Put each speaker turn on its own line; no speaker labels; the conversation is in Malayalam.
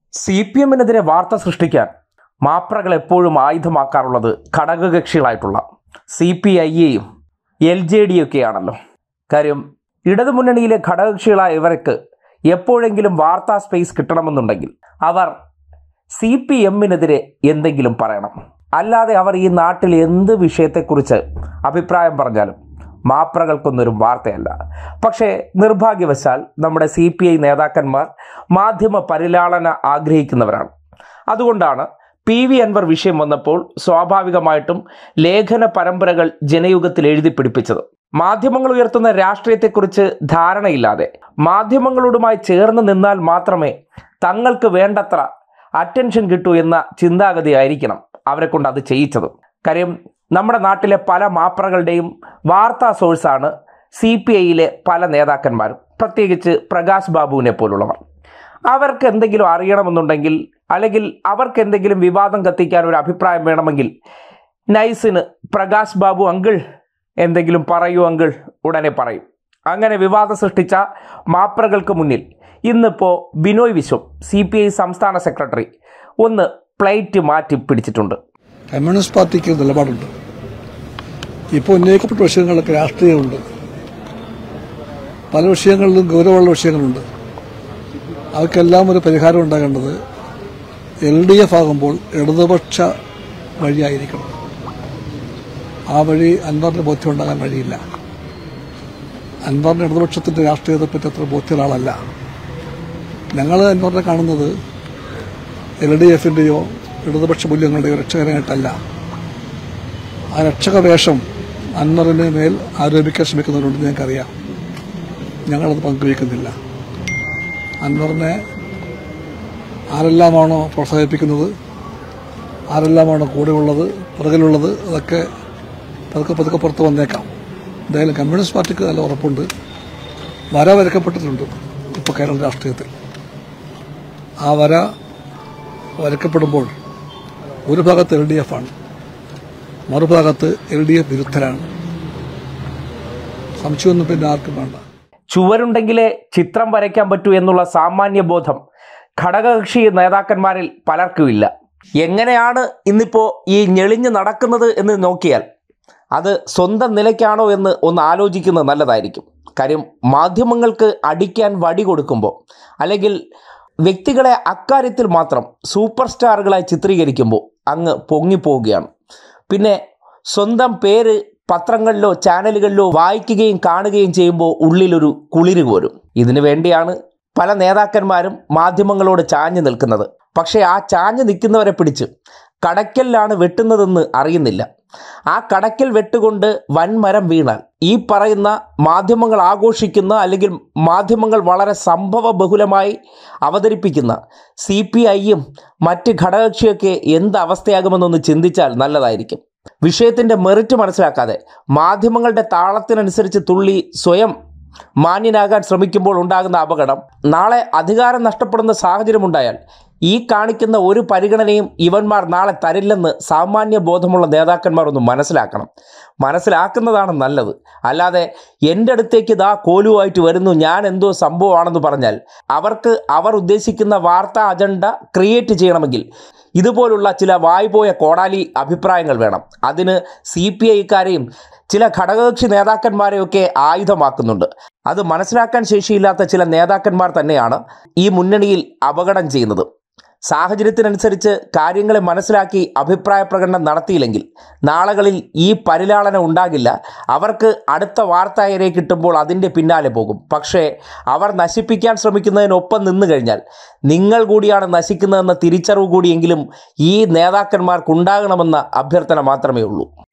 CPM-നെതിരെ വാർത്ത സൃഷ്ടിക്കാൻ മാപ്രകൾ എപ്പോഴും ആയുധമാക്കാറുള്ളത് ഘടകകക്ഷികളായിട്ടുള്ള CPI-യെയും LJD-യൊക്കെയാണല്ലോ. കാര്യം ഇടതുമുന്നണിയിലെ ഘടകകക്ഷികളായ ഇവർക്ക് എപ്പോഴെങ്കിലും വാർത്താ സ്പേസ് കിട്ടണമെന്നുണ്ടെങ്കിൽ അവർ CPM-നെതിരെ എന്തെങ്കിലും പറയണം. അല്ലാതെ അവർ ഈ നാട്ടിൽ എന്ത് വിഷയത്തെക്കുറിച്ച് അഭിപ്രായം പറഞ്ഞാലും മാപ്രകൾക്കൊന്നൊരു വാർത്തയല്ല. പക്ഷേ നിർഭാഗ്യവശാൽ നമ്മുടെ CPI നേതാക്കന്മാർ മാധ്യമ പരിലാളന ആഗ്രഹിക്കുന്നവരാണ്. അതുകൊണ്ടാണ് PV അൻവർ വിഷയം വന്നപ്പോൾ സ്വാഭാവികമായിട്ടും ലേഖന പരമ്പരകൾ ജനയുഗത്തിൽ എഴുതി പിടിപ്പിച്ചത്. മാധ്യമങ്ങൾ ഉയർത്തുന്ന രാഷ്ട്രീയത്തെക്കുറിച്ച് ധാരണയില്ലാതെ മാധ്യമങ്ങളോടുമായി ചേർന്ന് നിന്നാൽ മാത്രമേ തങ്ങൾക്ക് വേണ്ടത്ര അറ്റൻഷൻ കിട്ടൂ എന്ന ചിന്താഗതിയായിരിക്കണം അവരെ കൊണ്ട് അത് ചെയ്യിച്ചത്. കാര്യം നമ്മുടെ നാട്ടിലെ പല മാപ്രകളുടെയും വാർത്താ സോഴ്സാണ് CPI-യിലെ പല നേതാക്കന്മാരും, പ്രത്യേകിച്ച് പ്രകാശ് ബാബുവിനെ പോലുള്ളവർ. അവർക്ക് എന്തെങ്കിലും അറിയണമെന്നുണ്ടെങ്കിൽ അല്ലെങ്കിൽ അവർക്ക് എന്തെങ്കിലും വിവാദം കത്തിക്കാൻ ഒരു അഭിപ്രായം വേണമെങ്കിൽ നൈസിന് പ്രകാശ് ബാബു അങ്കിൾ എന്തെങ്കിലും പറയൂ അങ്കിൾ ഉടനെ പറയും. അങ്ങനെ വിവാദം സൃഷ്ടിച്ച മാപ്രകൾക്ക് മുന്നിൽ ഇന്നിപ്പോൾ ബിനോയ് വിശ്വം CPI സംസ്ഥാന സെക്രട്ടറി ഒന്ന് പ്ലേറ്റ് മാറ്റി പിടിച്ചിട്ടുണ്ട്.
കമ്മ്യൂണിസ്റ്റ് പാർട്ടിക്ക് നിലപാടുണ്ട്. ഇപ്പോൾ ഉന്നയിക്കപ്പെട്ട വിഷയങ്ങളൊക്കെ രാഷ്ട്രീയമുണ്ട്. പല വിഷയങ്ങളിലും ഗൗരവമുള്ള വിഷയങ്ങളുണ്ട്. അവർക്കെല്ലാം ഒരു പരിഹാരം ഉണ്ടാകേണ്ടത് LDF ആകുമ്പോൾ ഇടതുപക്ഷ വഴിയായിരിക്കണം. ആ വഴി അൻവറിന് ബോധ്യം ഉണ്ടാകാൻ വഴിയില്ല. അൻവറിന് ഇടതുപക്ഷത്തിന്റെ രാഷ്ട്രീയത്തെപ്പറ്റി അത്ര ബോധ്യമുള്ള ആളല്ല. ഞങ്ങൾ അൻവറിനെ കാണുന്നത് LDF-ന്റെയോ ഇടതുപക്ഷ മൂല്യങ്ങളുടെയോ രക്ഷകനായിട്ടല്ല. ആ രക്ഷക വേഷം അൻവറിന് മേൽ ആരോപിക്കാൻ ശ്രമിക്കുന്നവരുണ്ടെന്ന് ഞങ്ങൾക്കറിയാം. ഞങ്ങളത് പങ്കുവയ്ക്കുന്നില്ല. അൻവറിനെ ആരെല്ലാമാണോ പ്രോത്സാഹിപ്പിക്കുന്നത്, ആരെല്ലാമാണോ കൂടെയുള്ളത്, പുറകിലുള്ളത്, അതൊക്കെ പതുക്കെ പുറത്ത് വന്നേക്കാം. എന്തായാലും കമ്മ്യൂണിസ്റ്റ് പാർട്ടിക്ക് നല്ല ഉറപ്പുണ്ട്. വര വരക്കപ്പെട്ടിട്ടുണ്ട് ഇപ്പോൾ കേരള രാഷ്ട്രീയത്തിൽ. ആ വര വരക്കപ്പെടുമ്പോൾ ഒരു ഭാഗത്ത് LDF ആണ്, മറുഭാഗത്ത് LDF വിരുദ്ധരാണ്. സംശയമൊന്നും പിന്നെ ആർക്കും വേണ്ട.
ചുവരുണ്ടെങ്കിലേ ചിത്രം വരയ്ക്കാൻ പറ്റൂ എന്നുള്ള സാമാന്യ ബോധം ഘടകകക്ഷി നേതാക്കന്മാരിൽ പലർക്കുമില്ല. എങ്ങനെയാണ് ഇന്നിപ്പോൾ ഈ ഞെളിഞ്ഞ് നടക്കുന്നത് എന്ന് നോക്കിയാൽ അത് സ്വന്തം നിലയ്ക്കാണോ എന്ന് ഒന്ന് ആലോചിക്കുന്നത് നല്ലതായിരിക്കും. കാര്യം മാധ്യമങ്ങൾക്ക് അടിക്കാൻ വടി കൊടുക്കുമ്പോൾ അല്ലെങ്കിൽ വ്യക്തികളെ അക്കാര്യത്തിൽ മാത്രം സൂപ്പർ സ്റ്റാറുകളായി ചിത്രീകരിക്കുമ്പോൾ അങ്ങ് പൊങ്ങിപ്പോവുകയാണ്. പിന്നെ സ്വന്തം പേര് പത്രങ്ങളിലോ ചാനലുകളിലോ വായിക്കുകയും കാണുകയും ചെയ്യുമ്പോൾ ഉള്ളിലൊരു കുളിര് കോരും. ഇതിനു വേണ്ടിയാണ് പല നേതാക്കന്മാരും മാധ്യമങ്ങളോട് ചാഞ്ഞു നിൽക്കുന്നത്. പക്ഷേ ആ ചാഞ്ഞു നിൽക്കുന്നവരെ പിടിച്ച് കടയ്ക്കലിലാണ് വെട്ടുന്നതെന്ന് അറിയുന്നില്ല. ആ കടയ്ക്കൽ വെട്ടുകൊണ്ട് വൻമരം വീണാൽ ഈ പറയുന്ന മാധ്യമങ്ങൾ ആഘോഷിക്കുന്ന അല്ലെങ്കിൽ മാധ്യമങ്ങൾ വളരെ സംഭവ ബഹുലമായി അവതരിപ്പിക്കുന്ന CPI-യും മറ്റ് ഘടകകക്ഷിയൊക്കെ എന്ത് അവസ്ഥയാകുമെന്നൊന്ന് ചിന്തിച്ചാൽ നല്ലതായിരിക്കും. വിഷയത്തിൻ്റെ മെറിറ്റ് മനസ്സിലാക്കാതെ മാധ്യമങ്ങളുടെ താളത്തിനനുസരിച്ച് തുള്ളി സ്വയം മാന്യനാകാൻ ശ്രമിക്കുമ്പോൾ ഉണ്ടാകുന്ന അപകടം, നാളെ അധികാരം നഷ്ടപ്പെടുന്ന സാഹചര്യമുണ്ടായാൽ ഈ കാണിക്കുന്ന ഒരു പരിഗണനയും ഇവന്മാർ നാളെ തരില്ലെന്ന് സാമാന്യ ബോധമുള്ള നേതാക്കന്മാർ ഒന്ന് മനസ്സിലാക്കുന്നതാണ് നല്ലത്. അല്ലാതെ എൻ്റെ അടുത്തേക്ക് ഇതാ കോലുമായിട്ട് വരുന്നു, ഞാൻ എന്തോ സംഭവമാണെന്ന് പറഞ്ഞാൽ അവർക്ക് അവർ ഉദ്ദേശിക്കുന്ന വാർത്താ അജണ്ട ക്രിയേറ്റ് ചെയ്യണമെങ്കിൽ ഇതുപോലുള്ള ചില വായ്പോയ കോടാലി അഭിപ്രായങ്ങൾ വേണം. അതിന് CPI-ക്കാരെയും ചില ഘടകകക്ഷി നേതാക്കന്മാരെയൊക്കെ ആയുധമാക്കുന്നുണ്ട്. അത് മനസ്സിലാക്കാൻ ശേഷിയില്ലാത്ത ചില നേതാക്കന്മാർ തന്നെയാണ് ഈ മുന്നണിയിൽ അപകടം ചെയ്യുന്നത്. സാഹചര്യത്തിനനുസരിച്ച് കാര്യങ്ങളെ മനസ്സിലാക്കി അഭിപ്രായ പ്രകടനം നടത്തിയില്ലെങ്കിൽ നാളുകളിൽ ഈ പരിലാളന ഉണ്ടാകില്ല. അവർക്ക് അടുത്ത വാർത്തയരെ കിട്ടുമ്പോൾ അതിൻ്റെ പിന്നാലെ പോകും. പക്ഷേ അവർ നശിപ്പിക്കാൻ ശ്രമിക്കുന്നതിനൊപ്പം നിന്നു കഴിഞ്ഞാൽ നിങ്ങൾ കൂടിയാണ് നശിക്കുന്നതെന്ന തിരിച്ചറിവ് കൂടിയെങ്കിലും ഈ നേതാക്കന്മാർക്കുണ്ടാകണമെന്ന അഭ്യർത്ഥന മാത്രമേ ഉള്ളൂ.